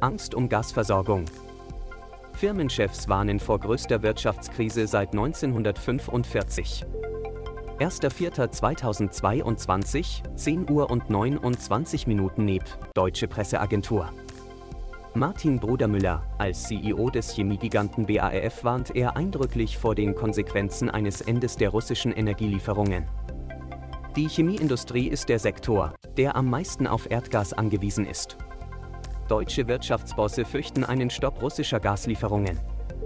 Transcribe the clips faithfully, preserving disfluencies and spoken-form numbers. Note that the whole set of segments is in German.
Angst um Gasversorgung. Firmenchefs warnen vor größter Wirtschaftskrise seit neunzehnhundertfünfundvierzig. erster vierter zweitausendzweiundzwanzig, zehn Uhr und neunundzwanzig Minuten N E P, Deutsche Presseagentur. Martin Brudermüller, als C E O des Chemiegiganten B A S F, warnt er eindrücklich vor den Konsequenzen eines Endes der russischen Energielieferungen. Die Chemieindustrie ist der Sektor, der am meisten auf Erdgas angewiesen ist. Deutsche Wirtschaftsbosse fürchten einen Stopp russischer Gaslieferungen.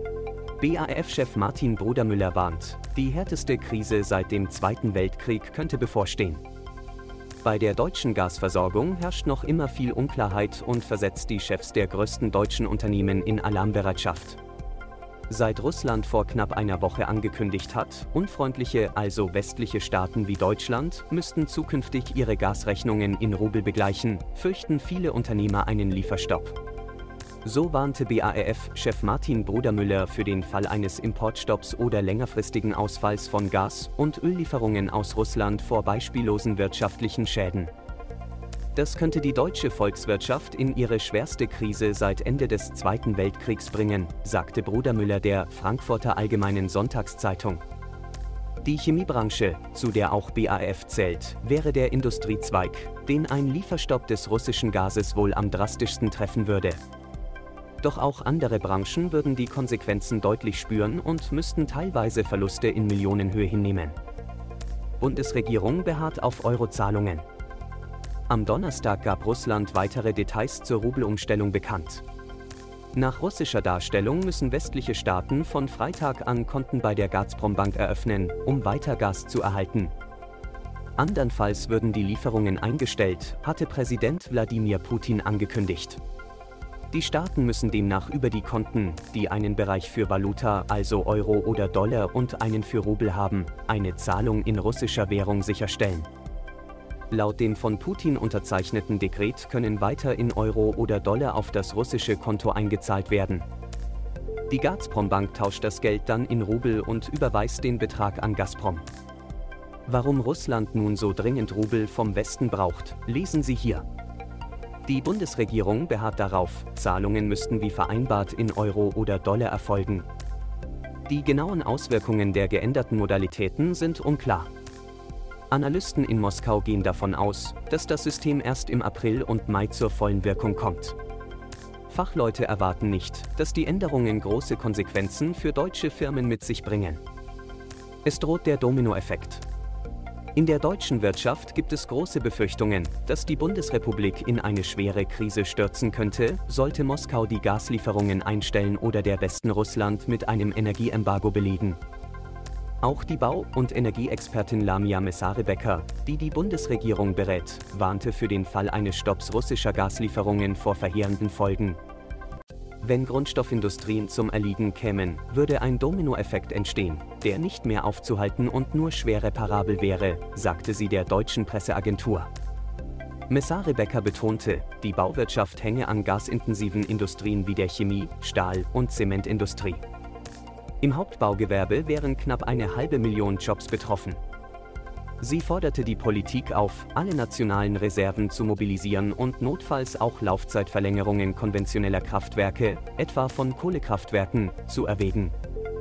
B A S F-Chef Martin Brudermüller warnt, die härteste Krise seit dem Zweiten Weltkrieg könnte bevorstehen. Bei der deutschen Gasversorgung herrscht noch immer viel Unklarheit und versetzt die Chefs der größten deutschen Unternehmen in Alarmbereitschaft. Seit Russland vor knapp einer Woche angekündigt hat, unfreundliche, also westliche Staaten wie Deutschland, müssten zukünftig ihre Gasrechnungen in Rubel begleichen, fürchten viele Unternehmer einen Lieferstopp. So warnte B A S F-Chef Martin Brudermüller für den Fall eines Importstopps oder längerfristigen Ausfalls von Gas- und Öllieferungen aus Russland vor beispiellosen wirtschaftlichen Schäden. Das könnte die deutsche Volkswirtschaft in ihre schwerste Krise seit Ende des Zweiten Weltkriegs bringen, sagte Brudermüller der Frankfurter Allgemeinen Sonntagszeitung. Die Chemiebranche, zu der auch B A S F zählt, wäre der Industriezweig, den ein Lieferstopp des russischen Gases wohl am drastischsten treffen würde. Doch auch andere Branchen würden die Konsequenzen deutlich spüren und müssten teilweise Verluste in Millionenhöhe hinnehmen. Bundesregierung beharrt auf Eurozahlungen. Am Donnerstag gab Russland weitere Details zur Rubelumstellung bekannt. Nach russischer Darstellung müssen westliche Staaten von Freitag an Konten bei der Gazprom-Bank eröffnen, um weiter Gas zu erhalten. Andernfalls würden die Lieferungen eingestellt, hatte Präsident Wladimir Putin angekündigt. Die Staaten müssen demnach über die Konten, die einen Bereich für Valuta, also Euro oder Dollar, und einen für Rubel haben, eine Zahlung in russischer Währung sicherstellen. Laut dem von Putin unterzeichneten Dekret können weiter in Euro oder Dollar auf das russische Konto eingezahlt werden. Die Gazprom-Bank tauscht das Geld dann in Rubel und überweist den Betrag an Gazprom. Warum Russland nun so dringend Rubel vom Westen braucht, lesen Sie hier. Die Bundesregierung beharrt darauf, Zahlungen müssten wie vereinbart in Euro oder Dollar erfolgen. Die genauen Auswirkungen der geänderten Modalitäten sind unklar. Analysten in Moskau gehen davon aus, dass das System erst im April und Mai zur vollen Wirkung kommt. Fachleute erwarten nicht, dass die Änderungen große Konsequenzen für deutsche Firmen mit sich bringen. Es droht der Dominoeffekt. In der deutschen Wirtschaft gibt es große Befürchtungen, dass die Bundesrepublik in eine schwere Krise stürzen könnte, sollte Moskau die Gaslieferungen einstellen oder der Westen Russland mit einem Energieembargo belegen. Auch die Bau- und Energieexpertin Lamia Messarebecker, die die Bundesregierung berät, warnte für den Fall eines Stopps russischer Gaslieferungen vor verheerenden Folgen. Wenn Grundstoffindustrien zum Erliegen kämen, würde ein Dominoeffekt entstehen, der nicht mehr aufzuhalten und nur schwer reparabel wäre, sagte sie der deutschen Presseagentur. Messarebecker betonte, die Bauwirtschaft hänge an gasintensiven Industrien wie der Chemie-, Stahl- und Zementindustrie. Im Hauptbaugewerbe wären knapp eine halbe Million Jobs betroffen. Sie forderte die Politik auf, alle nationalen Reserven zu mobilisieren und notfalls auch Laufzeitverlängerungen konventioneller Kraftwerke, etwa von Kohlekraftwerken, zu erwägen.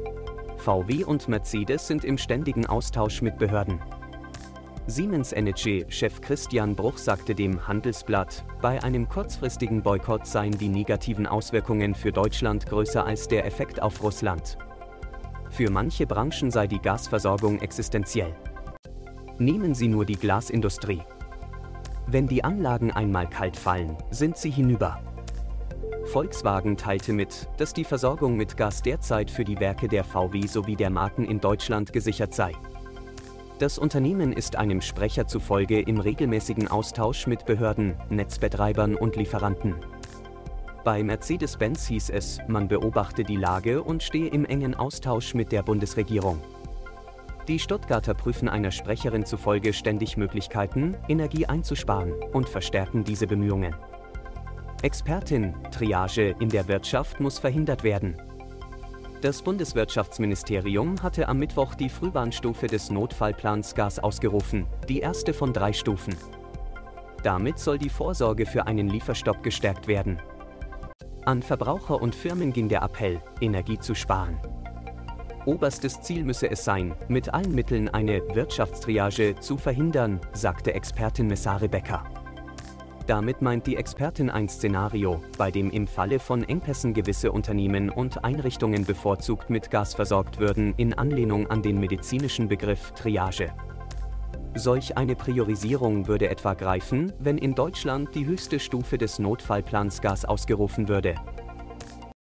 V W und Mercedes sind im ständigen Austausch mit Behörden. Siemens Energy-Chef Christian Bruch sagte dem Handelsblatt, bei einem kurzfristigen Boykott seien die negativen Auswirkungen für Deutschland größer als der Effekt auf Russland. Für manche Branchen sei die Gasversorgung existenziell. Nehmen Sie nur die Glasindustrie. Wenn die Anlagen einmal kalt fallen, sind sie hinüber. Volkswagen teilte mit, dass die Versorgung mit Gas derzeit für die Werke der V W sowie der Marken in Deutschland gesichert sei. Das Unternehmen ist einem Sprecher zufolge im regelmäßigen Austausch mit Behörden, Netzbetreibern und Lieferanten. Bei Mercedes-Benz hieß es, man beobachte die Lage und stehe im engen Austausch mit der Bundesregierung. Die Stuttgarter prüfen einer Sprecherin zufolge ständig Möglichkeiten, Energie einzusparen, und verstärken diese Bemühungen. Expertin: Triage in der Wirtschaft muss verhindert werden. Das Bundeswirtschaftsministerium hatte am Mittwoch die Frühwarnstufe des Notfallplans Gas ausgerufen, die erste von drei Stufen. Damit soll die Vorsorge für einen Lieferstopp gestärkt werden. An Verbraucher und Firmen ging der Appell, Energie zu sparen. Oberstes Ziel müsse es sein, mit allen Mitteln eine Wirtschaftstriage zu verhindern, sagte Expertin Messare Becker. Damit meint die Expertin ein Szenario, bei dem im Falle von Engpässen gewisse Unternehmen und Einrichtungen bevorzugt mit Gas versorgt würden, in Anlehnung an den medizinischen Begriff Triage. Solch eine Priorisierung würde etwa greifen, wenn in Deutschland die höchste Stufe des Notfallplans Gas ausgerufen würde.